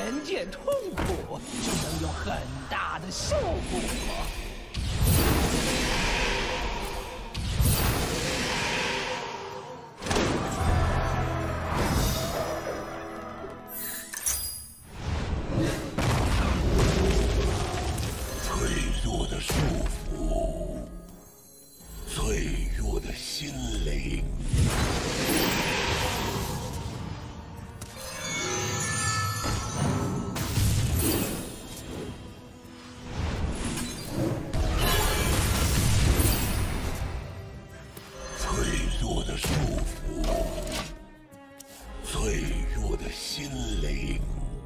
点点痛苦就能有很大的效果。 脆弱的束缚，脆弱的心灵。 脆弱的束缚，脆弱的心灵。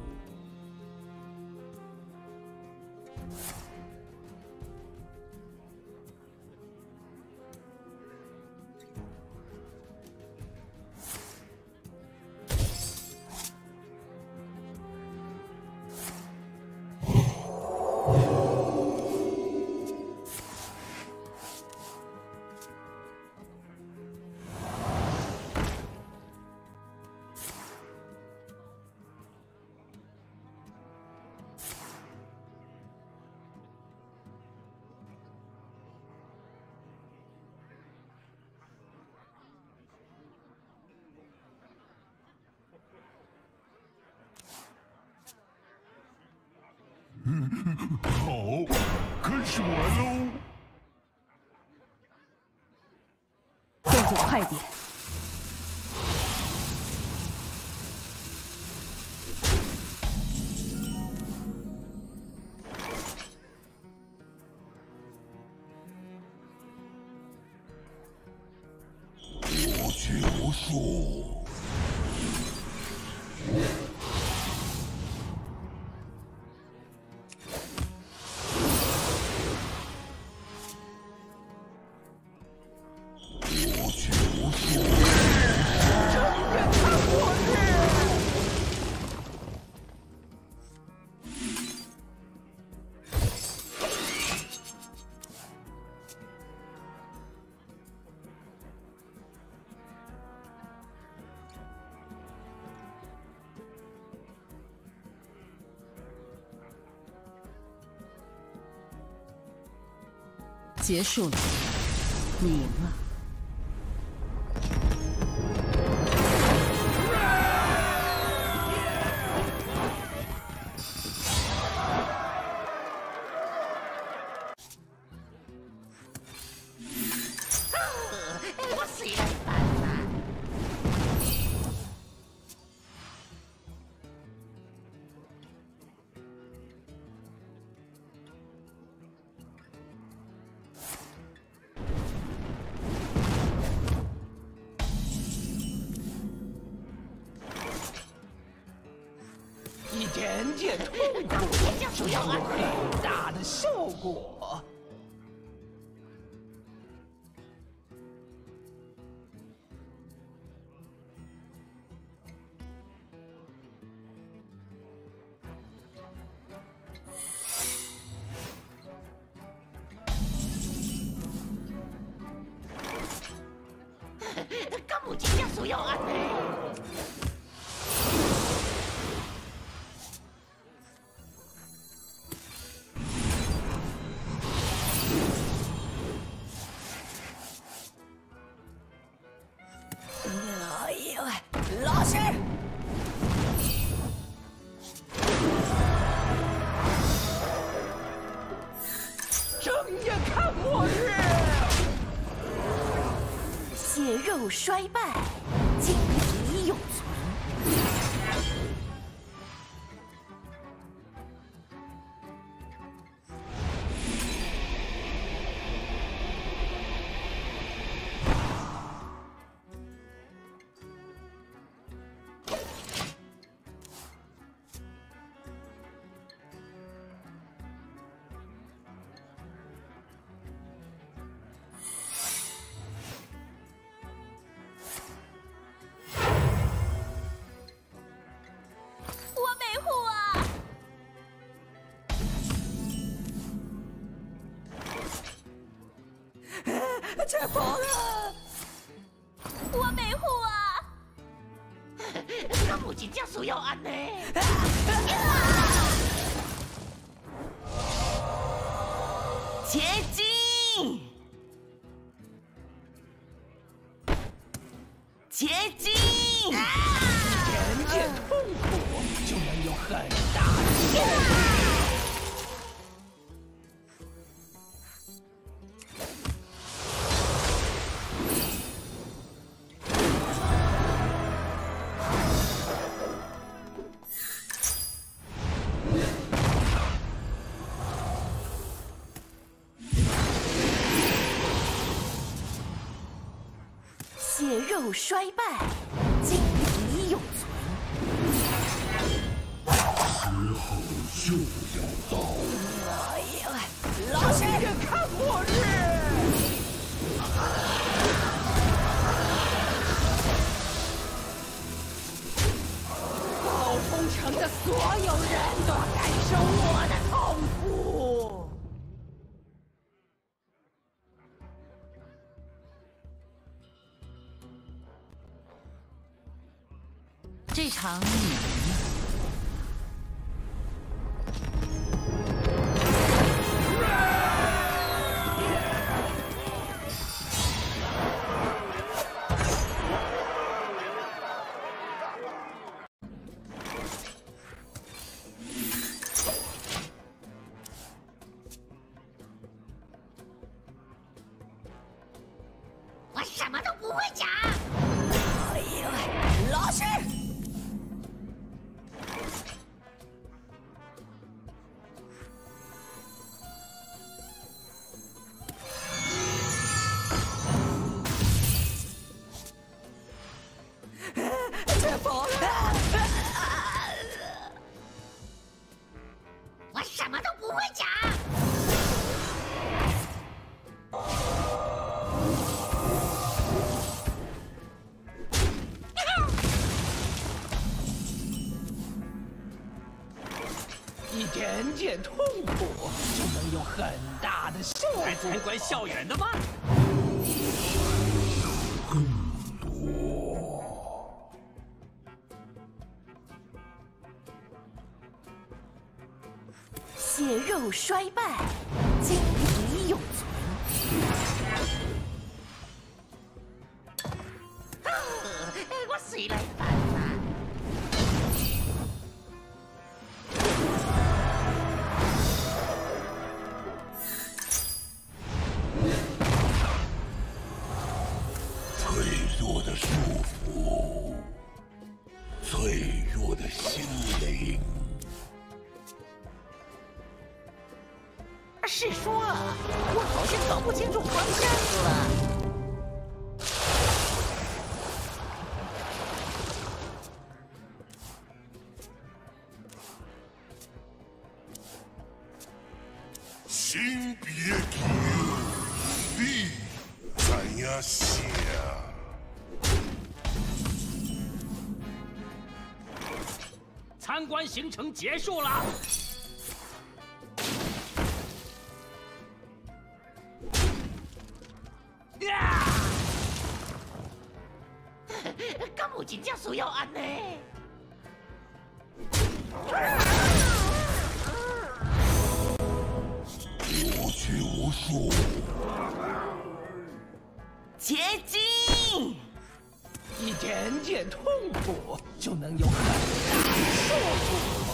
好，开始玩喽！ 动作快点！ 我去无数。 结束了，你赢了。 我虽然烦呐。 一点点痛苦就能有很大的效果。 咁有真正需要安尼？ 哎呦，老师！ 睁眼看末日！ 血肉衰败，精体永存。 解放了！ 我维护啊！ 敢有真正需要安尼？ 啊结晶，结晶， 一点点痛苦就能有很大的收获。 血肉衰败，精力永存。 时候就要到。 哎呀， 老师，看末日！暴风城的所有人都要感受我的痛苦。 这场你赢了。 我什么都不会讲。哎呀，老师！这否我什么都不会讲。 一点点痛苦就能有很大的收获。来参观校园的吗？ 血肉衰败，精力永存。 我谁来办啊？ 脆弱的束缚，脆弱的心灵。 是说，我好像搞不清楚方向了。 心别急，力怎样想？ 参观行程结束了。 敢有真正需要安呢？ 有去无数。 结晶， 一点点痛苦就能有很大的收获。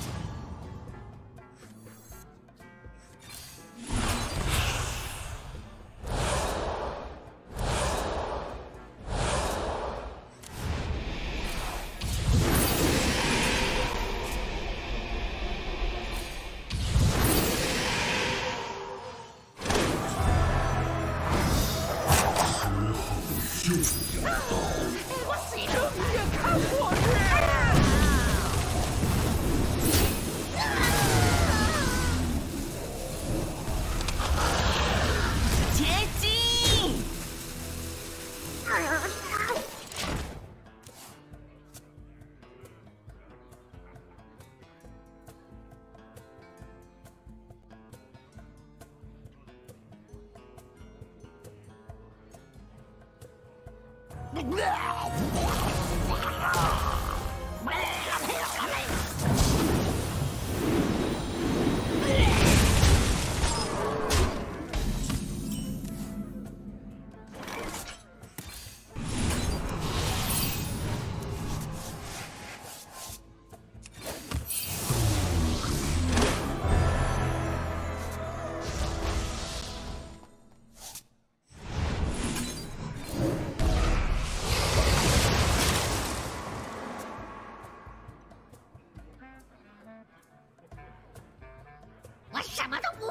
就要到。 我谁来正月看末日！ 结晶，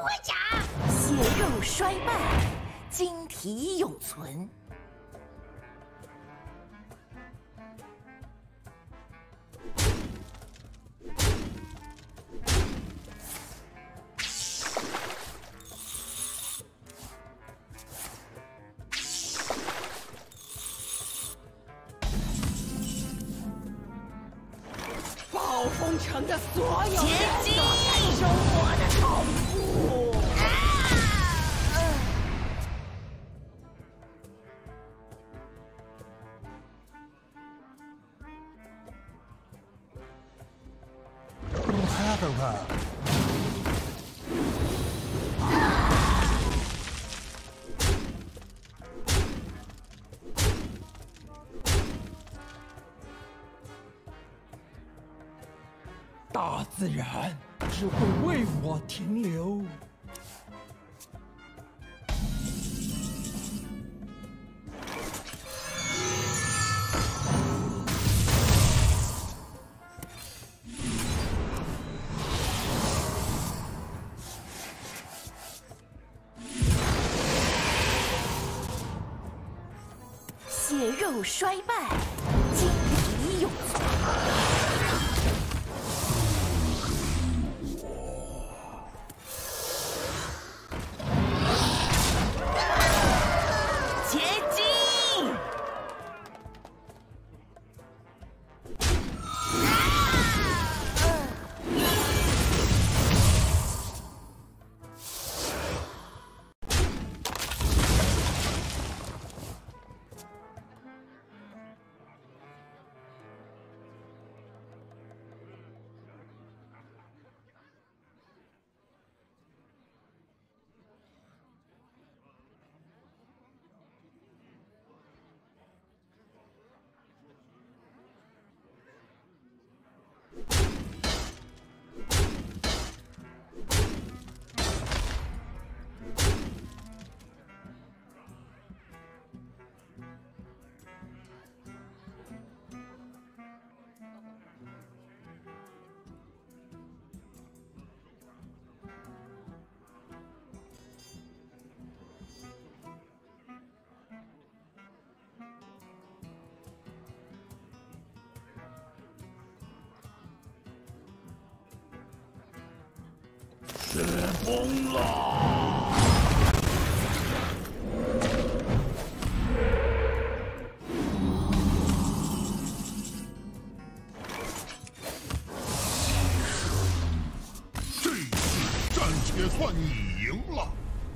会讲。 血肉衰败，晶体永存。 暴风城的所有人结晶都感受我的痛苦。大自然只会为我停留。 血肉衰败，晶体永存。结晶。 雪崩了！这次暂且算你赢了。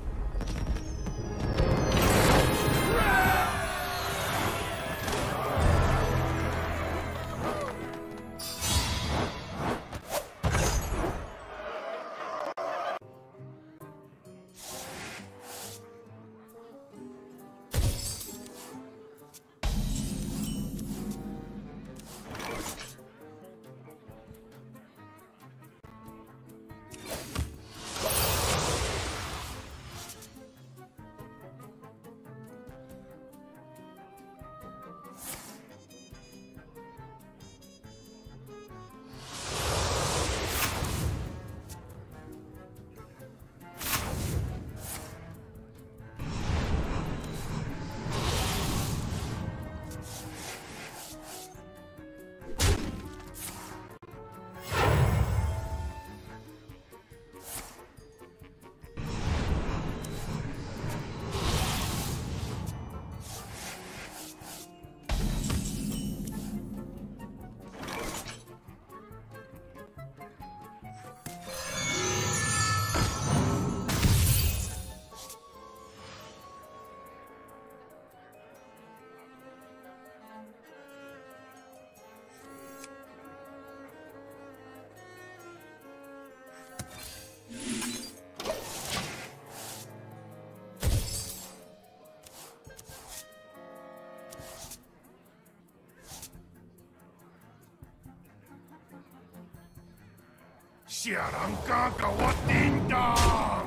下人敢甲我叮当！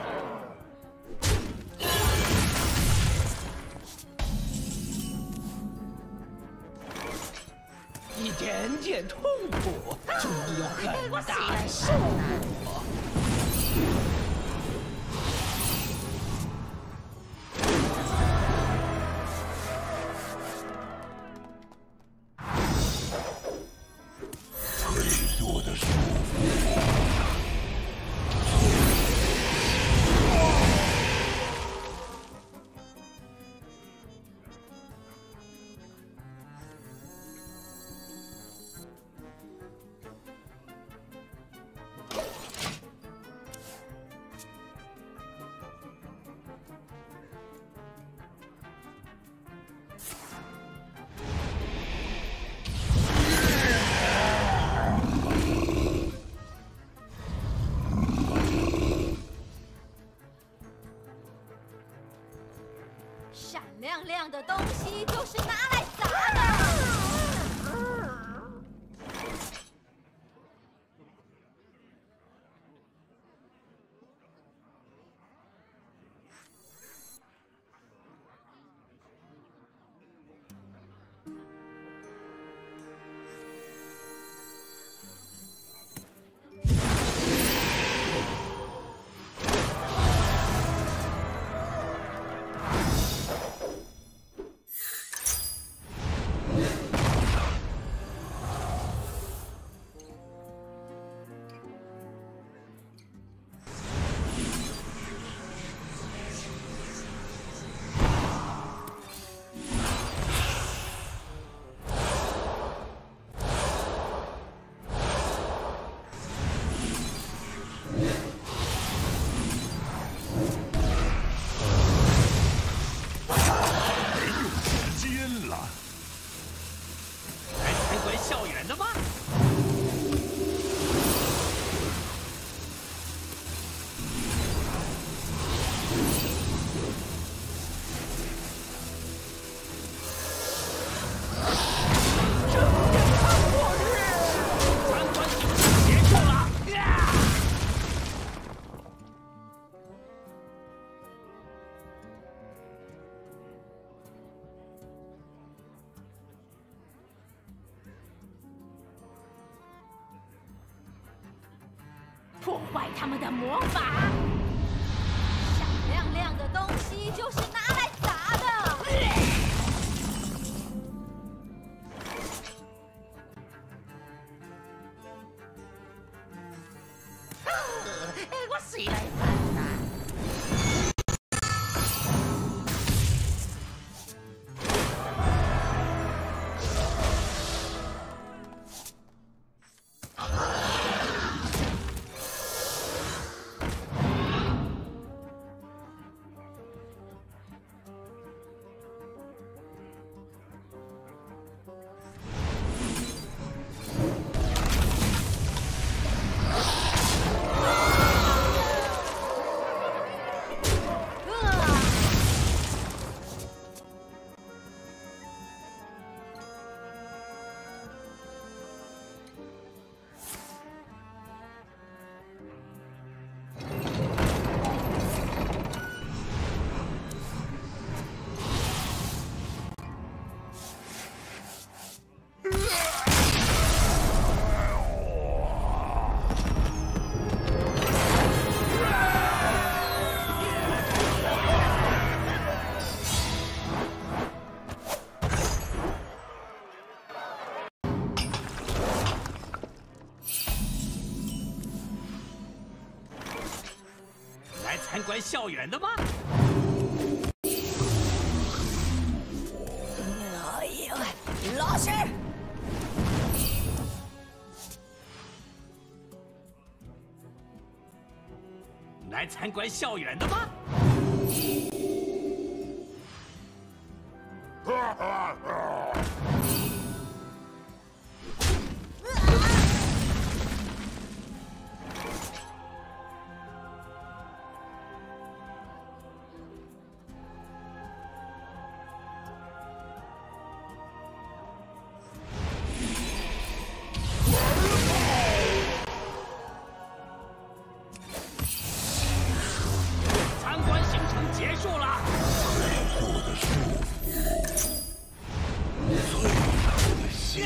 一点点痛苦，就能有很大的收获。 亮亮的东西就是拿来砸的。破坏他们的魔法。闪亮亮的东西就是拿来砸的。 我谁来办啊？ 参观校园的吗？ 哎呀，老师！ 来参观校园的吗？结束了。 最弱的束缚，最弱的心。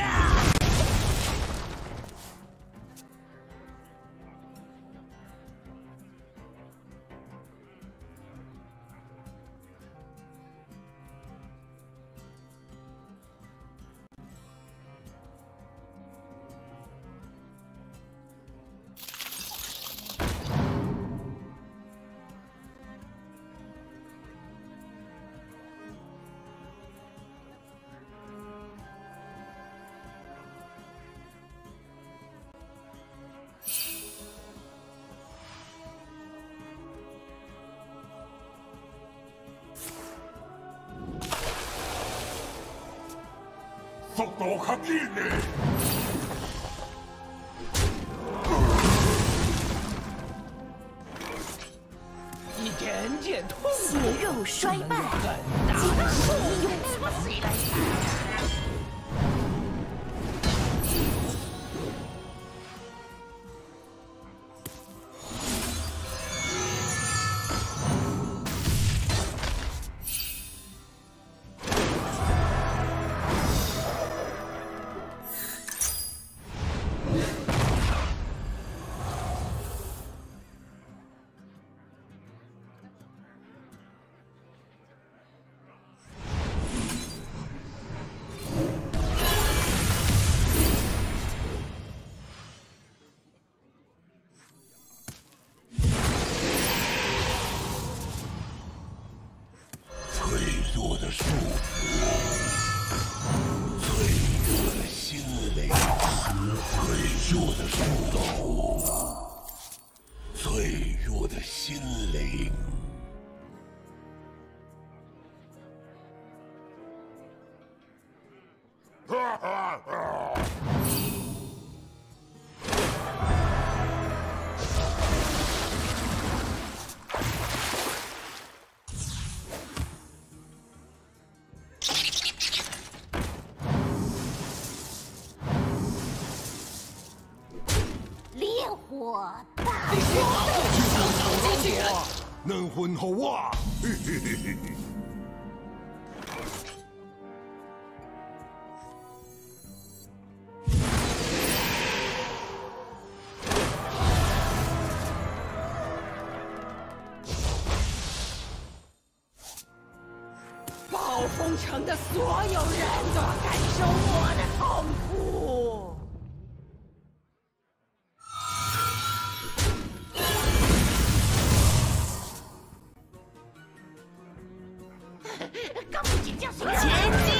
速度较紧嘞！ 一点减痛苦， 血肉衰败， 很大的精力永我谁来打？ 烈火大能混好啊！嘿嘿嘿嘿。 暴风城的所有人都要感受我的痛苦。 根本就叫什么？ 结晶，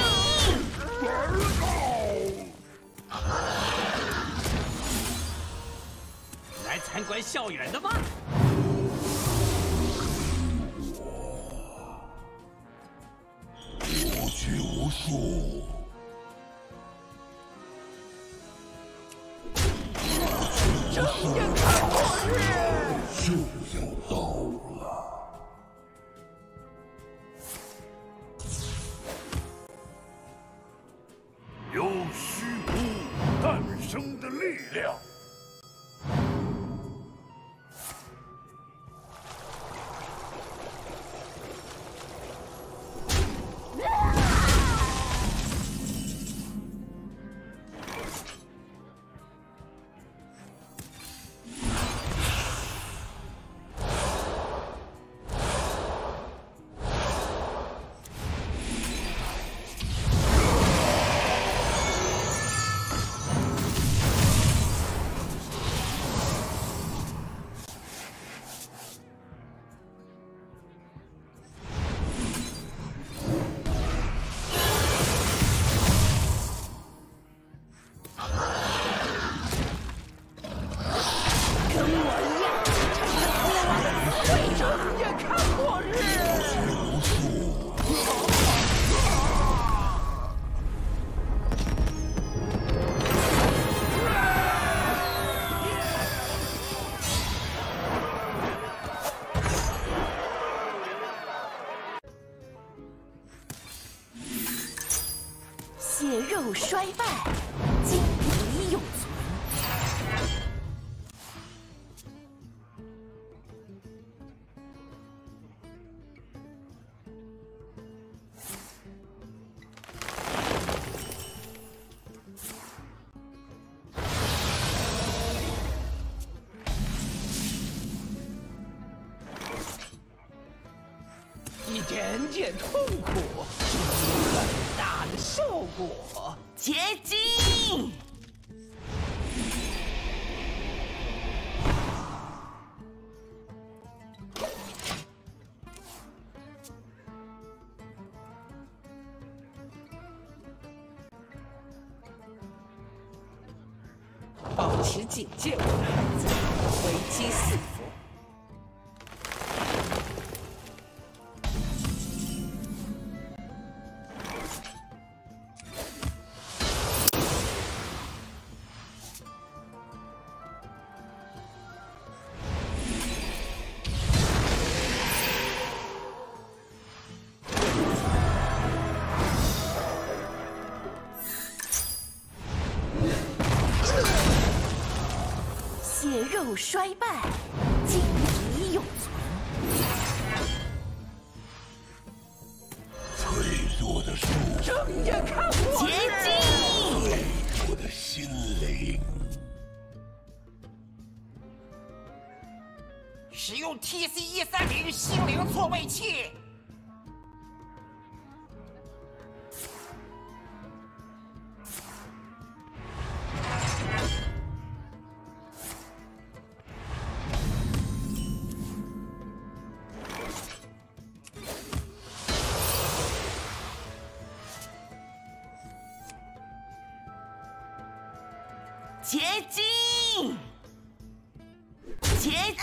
来参观校园的吗？ 我去无数。 睁眼看末日！ 就要到了。由虚无诞生的力量。 血肉衰败，精力永存。 一点点痛苦，就能有很大的效果。 结晶， 保持警戒，我的孩子，危机四伏。 血肉衰败，精敌永存。 脆弱的树， 睁眼看我！ 结晶， 脆弱的心灵。 使用 TC-130心灵错位器。 结晶，结晶。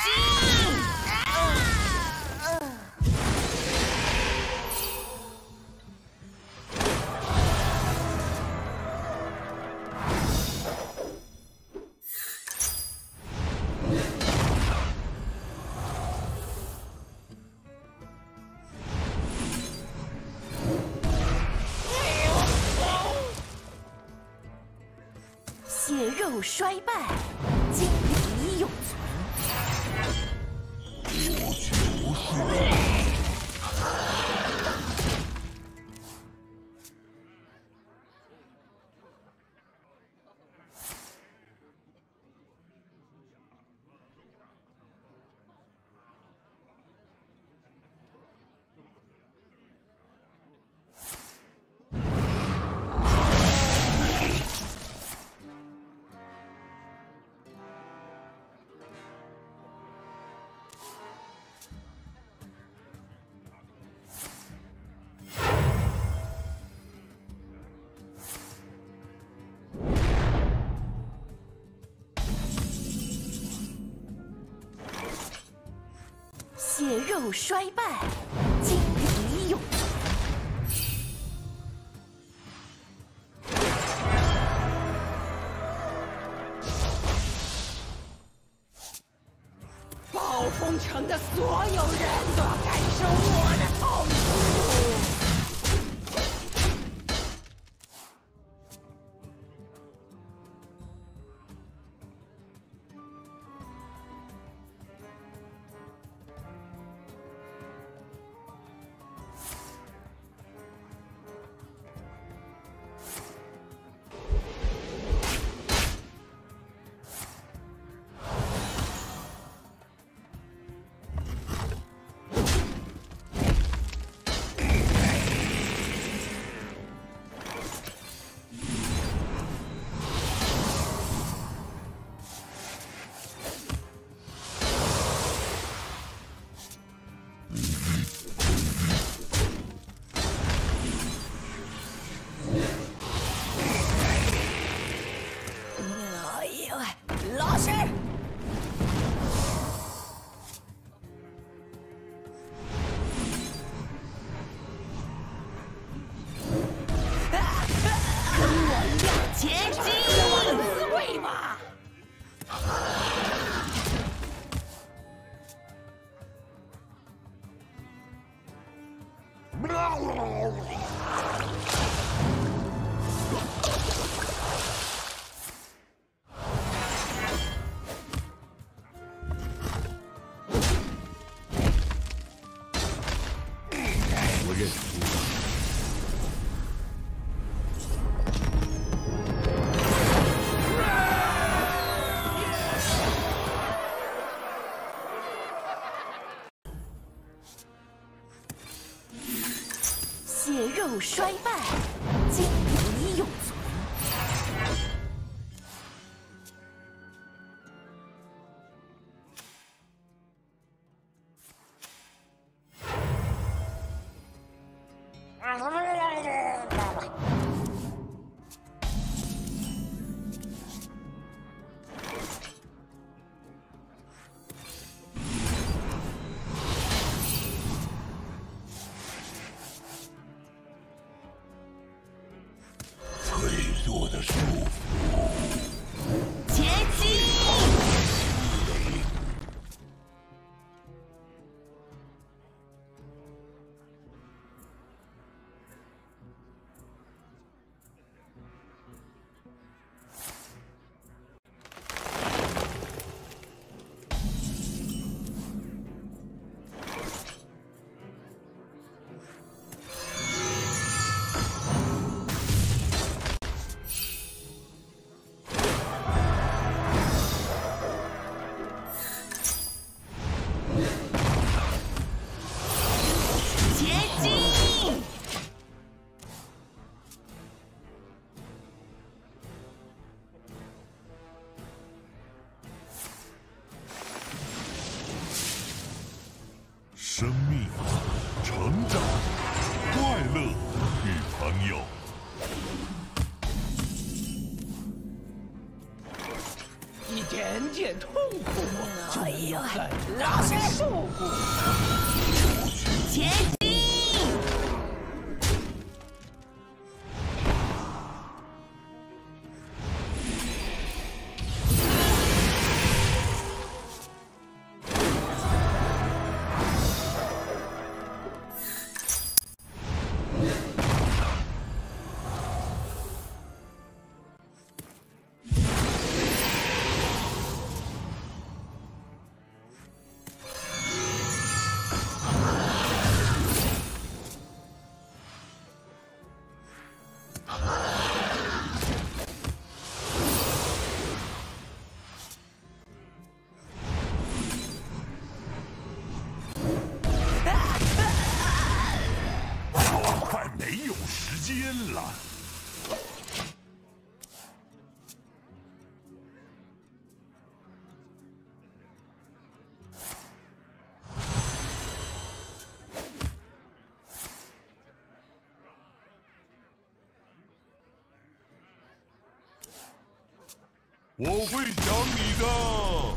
血肉衰败，精敌永存。 无拘无束。 血肉衰败，精敌永存。 暴风城的所有人都要感受我的痛苦。 老师，跟我一样结晶，我的滋味吧。 我认输。 血肉衰败，精敌永存。 生命、成长、快乐与朋友。 一点点痛苦，就能有很大的受果。 前进！ 了。我会想你的。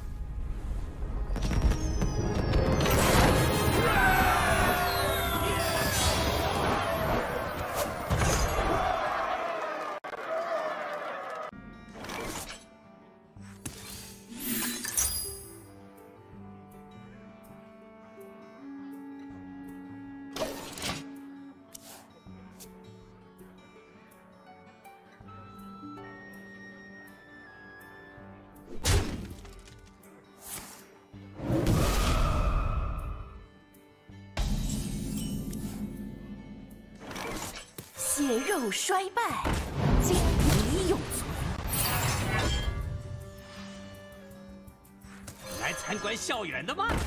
血肉衰败，精敌永存。 来参观校园的吗？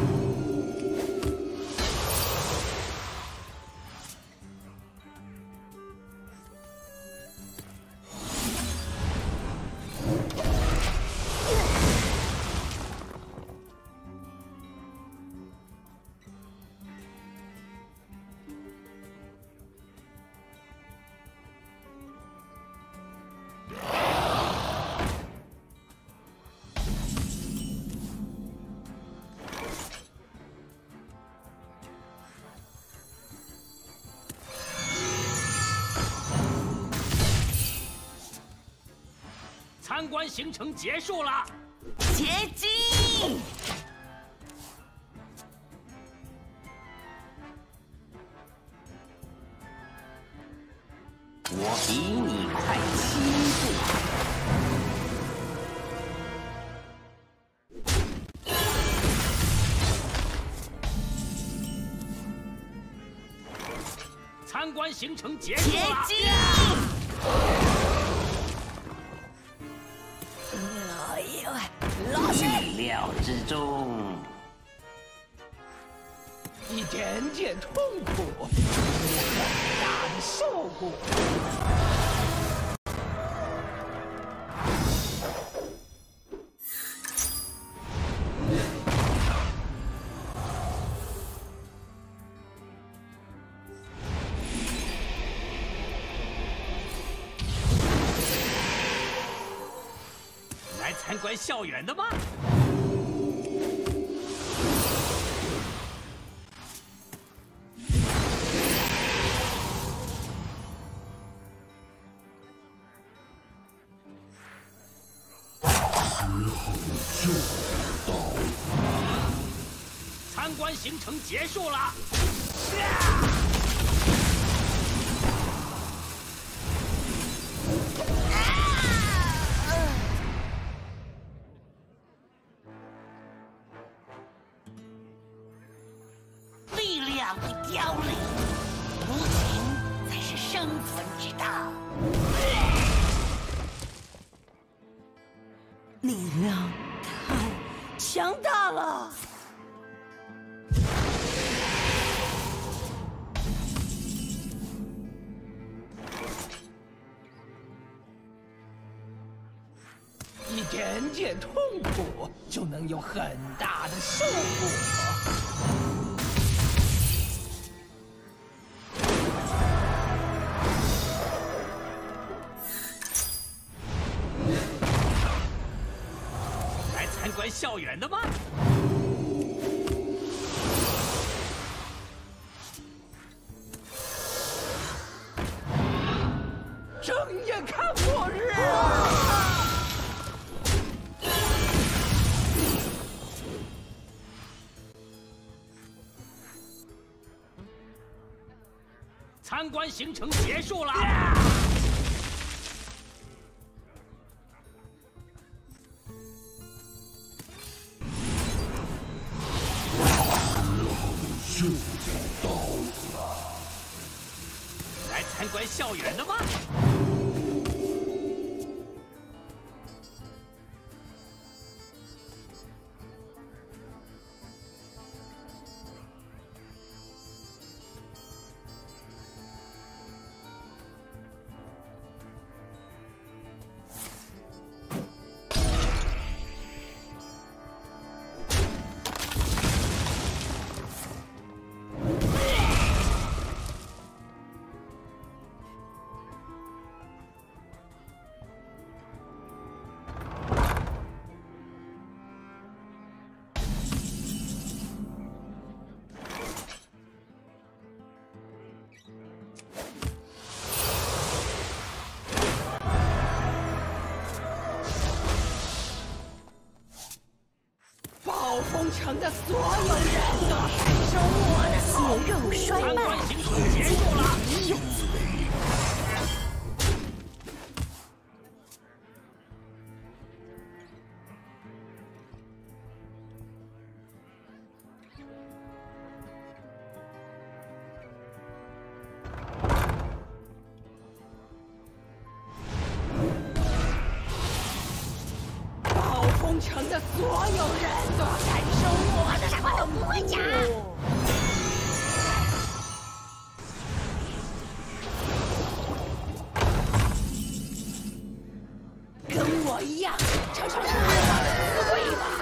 参观行程结束了， 前进！ 我比你快7步。 参观行程结束了。 前进！哎呦，老师！ 意料之中。 一点点痛苦，就有很大的受果。来参观校园的吗？参观行程结束了。 力量会凋零，无情才是生存之道。 力量太强大了。 一点点痛苦，就能有很大的受果。 参观校园的吗？睁眼看末日啊！参观行程结束了。 就到了。 来参观校园的吗？暴风城的所有人都感受我的血肉衰败， 参观行程结束了。暴风城的所有人都感受我的什么都不会讲。跟我一样，尝尝失望的滋味吧。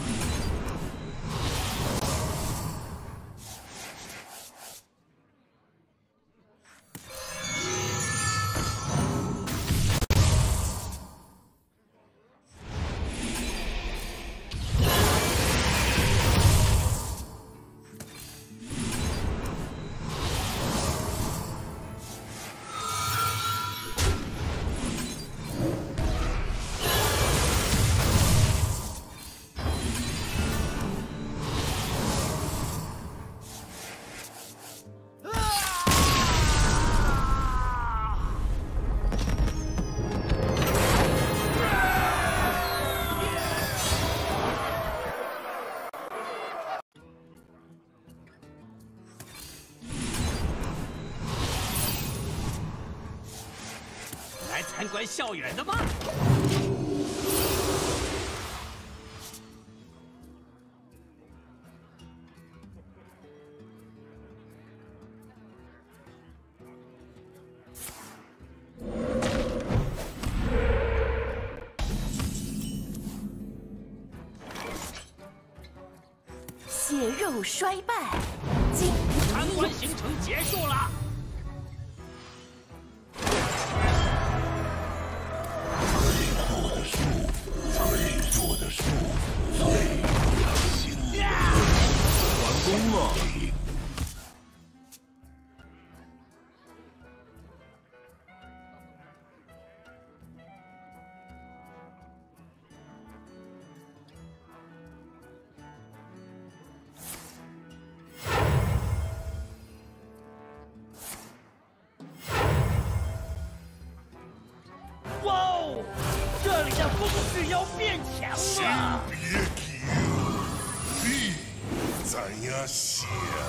来参观校园的吗？ 血肉衰败，精参观行程结束了。 最弱的束缚，最弱的心灵。完工了。 哇哦，这里的风势要变强了！ 别急，力怎样想？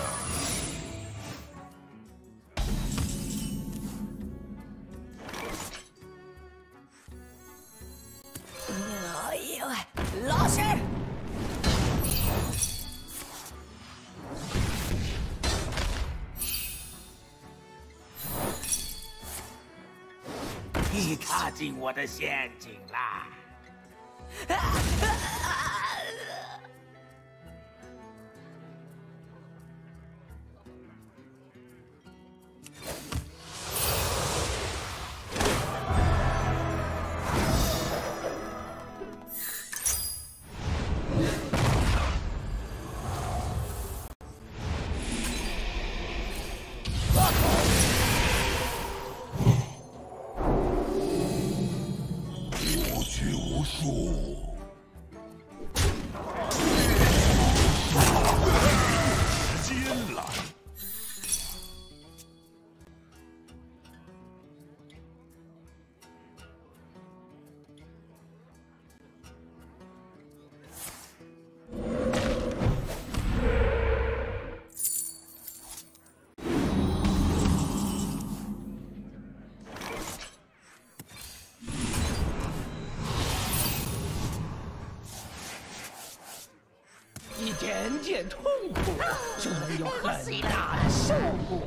哎呦，老师， 你踏进我的陷阱啦！ 点点痛苦就能有很大的效果。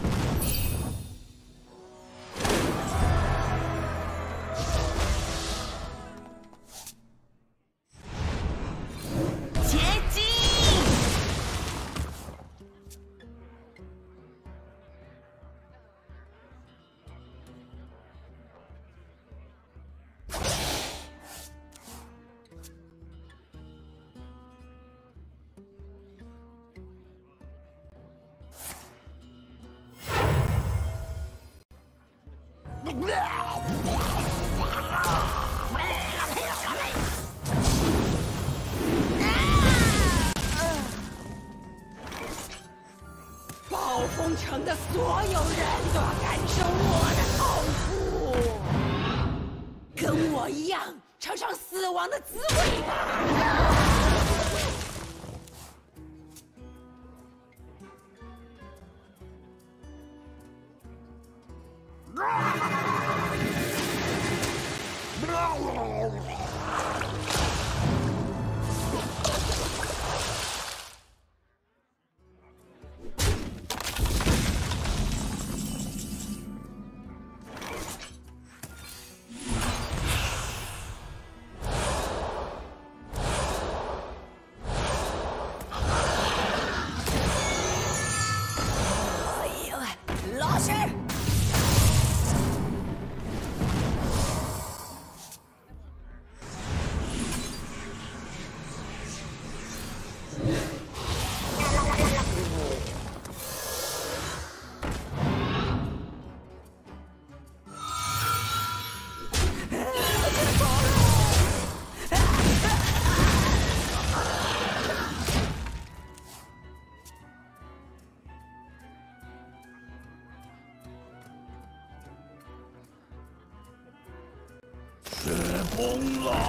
前进！ 暴风城的所有人都要感受我的痛苦，跟我一样尝尝死亡的滋味吧！ 老师， 雪崩了！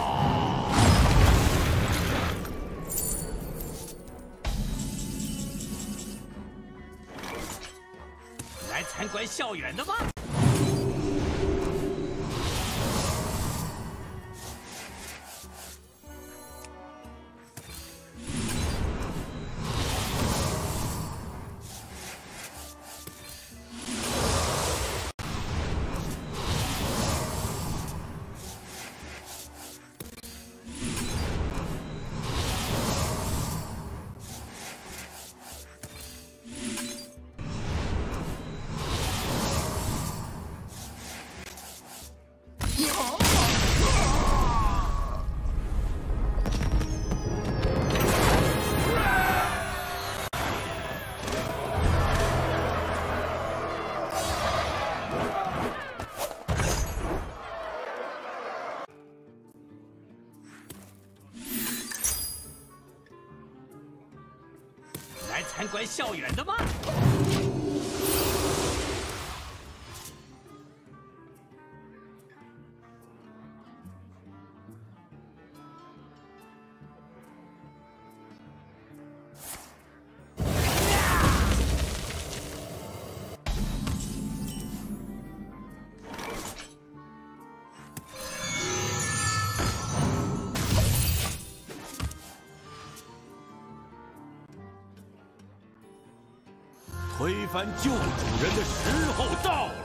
来参观校园的吗？来参观校园的吗？ 推翻旧主人的时候到了。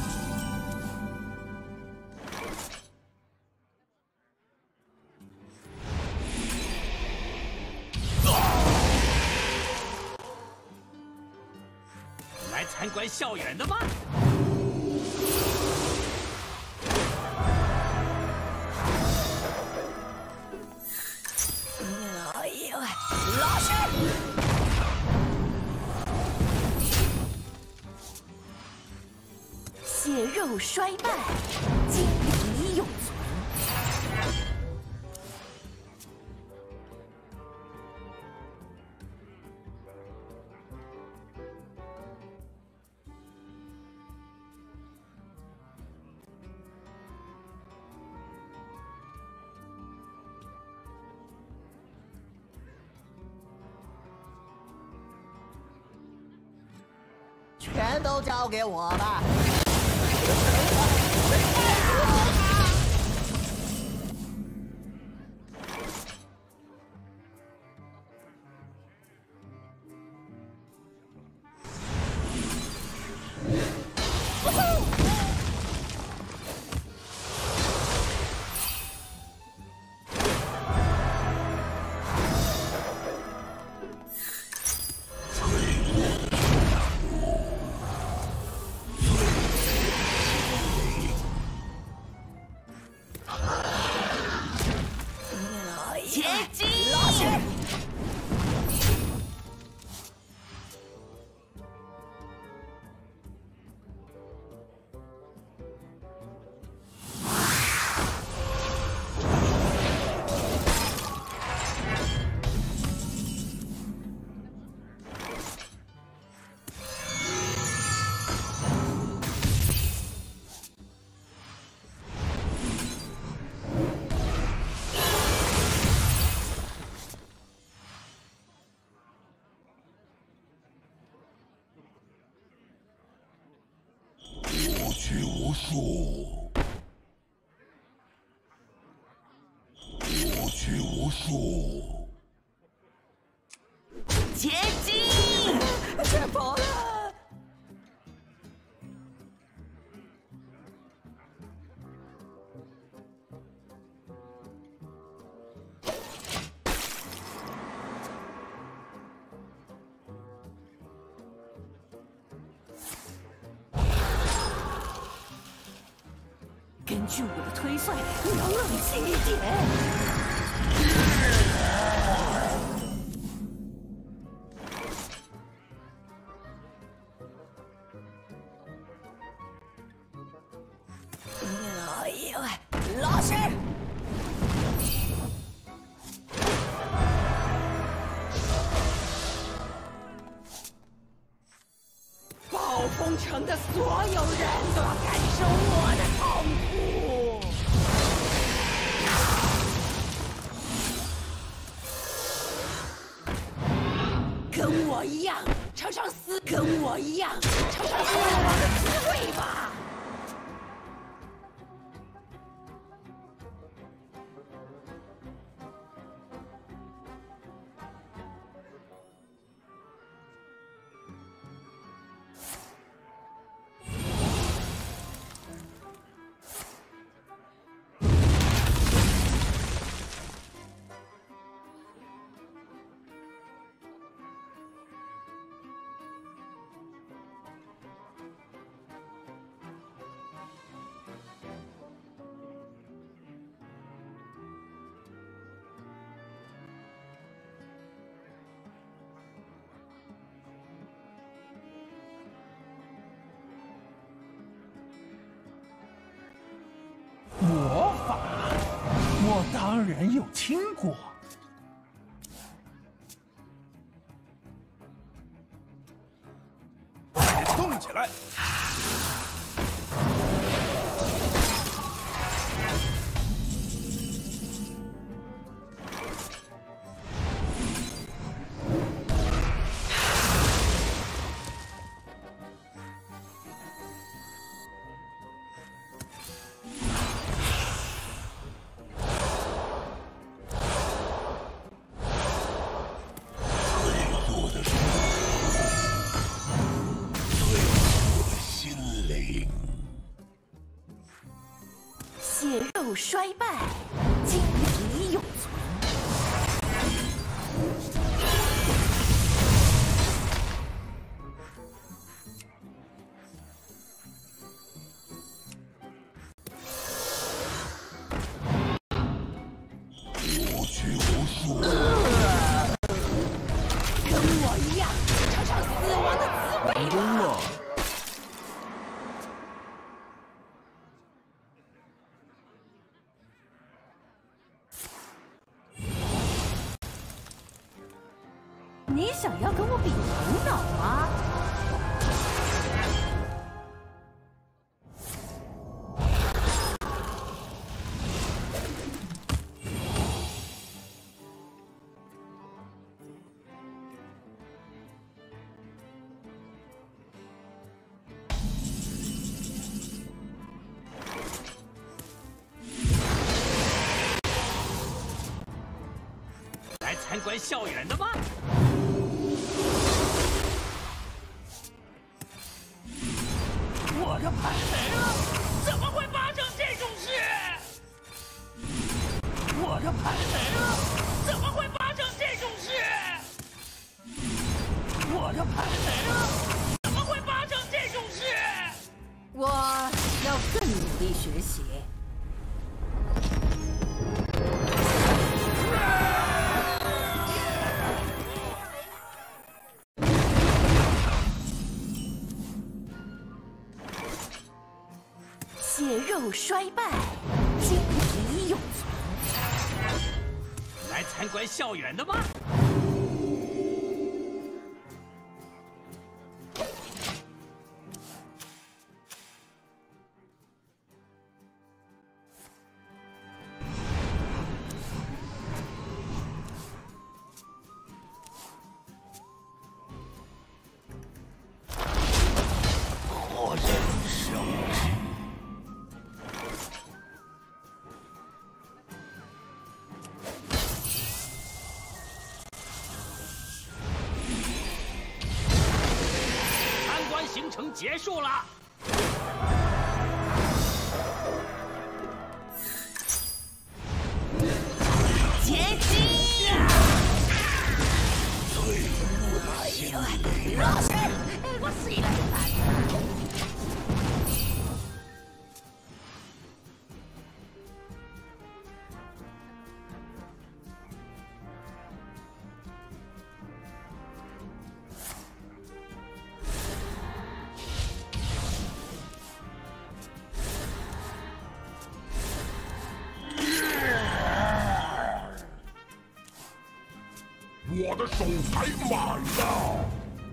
来参观校园的吗？ 哎呦，老师！血肉衰败，精力永存。 全都交给我吧。 数，无拘无束。 结晶， 吃饱了。根据我的推算，你要冷静一点。哎呦，老实！暴风城的所有人都要感受我的痛苦。跟我一样尝尝死，跟我一样尝尝死亡的滋味吧。 魔法，我当然有听过。 得动起来！ 血肉衰败，精力永存。 无拘无束。 跟我一样尝尝死亡的滋味吧。 成功了！ 你想要跟我比头脑吗？ 来参观校园的吗？我的盘没了，怎么会发生这种事？我的盘没了，怎么会发生这种事？我的盘没了，怎么会发生这种事？ 我要更努力学习。 血肉衰败，精力永存。 来参观校园的吗？ 火人生之。 程结束了。 结晶！ 脆弱的心灵。 老师，我睡了一晚上。 我的手牌满了。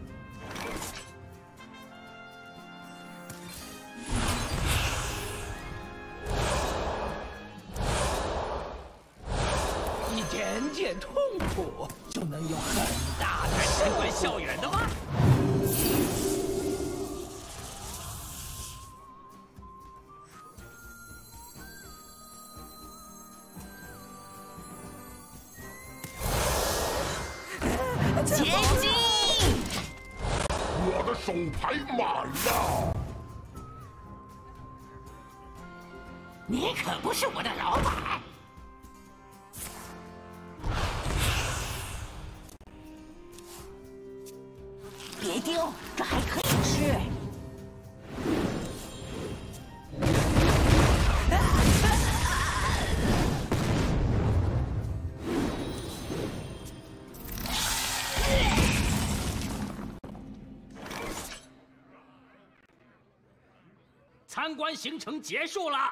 一点点痛苦就能有很大的参观校园的吗？ 结晶！ 我的手牌满了。 你可不是我的老板。别丢，这还可以吃。 参观行程结束了。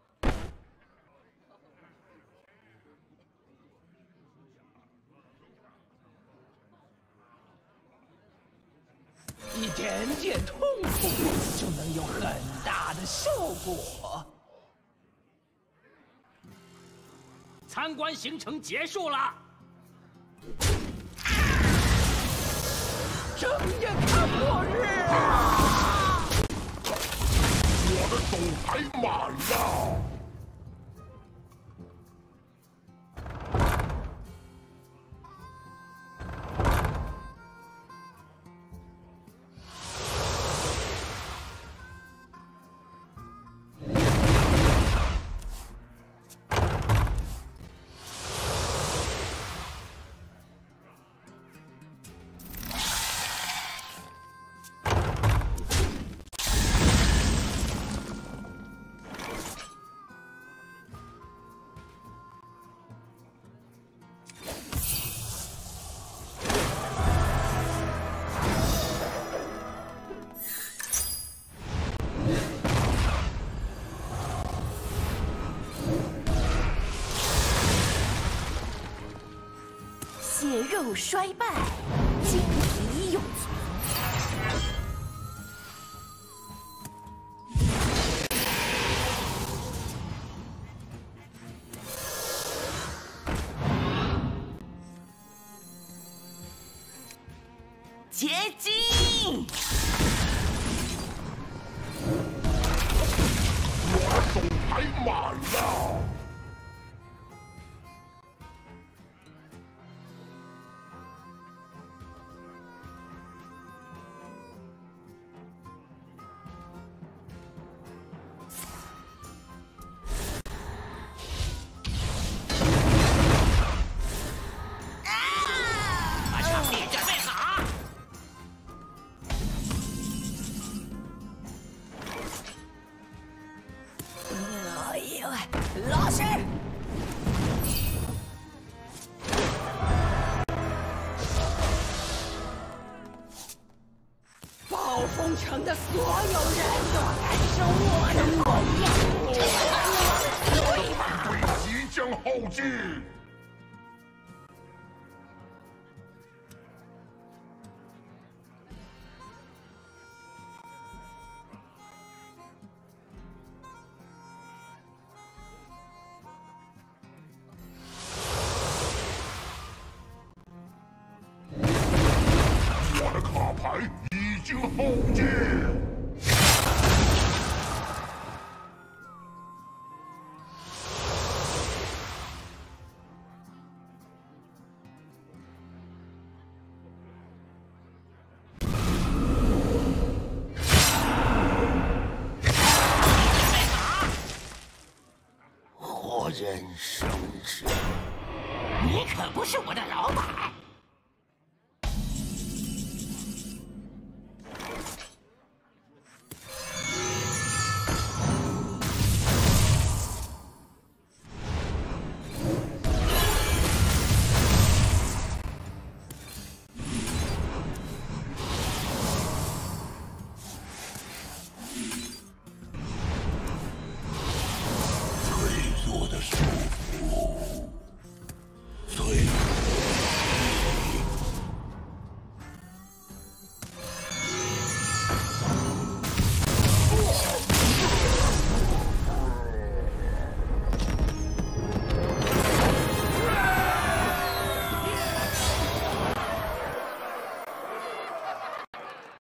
一点点痛苦就能有很大的效果。参观行程结束了。睁眼看落日啊！ 我的手牌满了。 血肉衰败，精疲永存。 结晶！ 我的手牌满了。 把场地准备好。 哎呦，老师！暴风城的所有人都感受我的火焰，这是他们的思维吧？ 队即将耗尽。我的卡牌已经耗尽。 人生者。 你可不是我的老板。